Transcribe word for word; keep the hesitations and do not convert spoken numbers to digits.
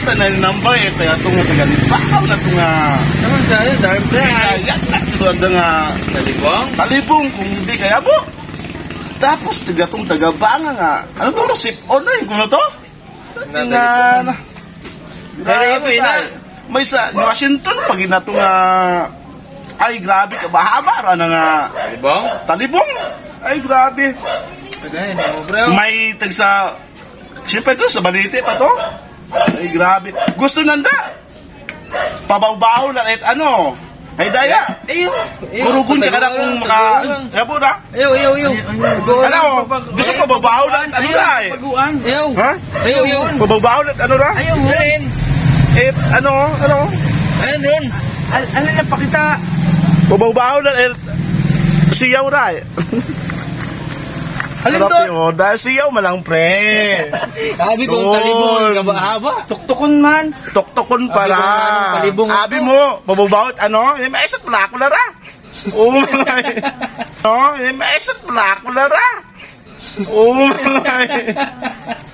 tanan number eh kaya tunga tagal bakaw na tunga. Naman saya dark black. Yan na tulad nga Talibong. talibong kung hindi kaya po. Tapos taga tong taga banga nga. Ano to sip on na yung kuno to? Na Na na. Pero mo ina. May sa Washington pag inato nga ay grabe ka bahaba ra na nga Talibong. talibong. Ay grabe. Tagay mo bro. May tagsa siyempre to sa balite pa to. Ay grabe. Gusto nanda. Pabaw-baw na kahit ano. Ay daya. Ayo. Gurugun ka na kung maka... Yabo na. Ayo, ayo, ayo. Ano? Gusto ko pabaw na ano na eh. Paguan. Ayo. Ha? Ayo, ayo. Pabaw na ano na? Ayo, rin. Eh, ano? Ano? Ayun, Ron. Ano na pakita? Pabaw na eh. Siyaw na eh. Alin Harap doon? yun. Dahil siyaw malang pre. Sabi ko, Doon. talibong kabahaba. Tuktukon man. Tuktukon para. Talibong, talibong Abi ako. mo, babawat ano? Eh, maisat pala ako na ra. Oh my. No, eh, maisat pala ako na ra. Oh my.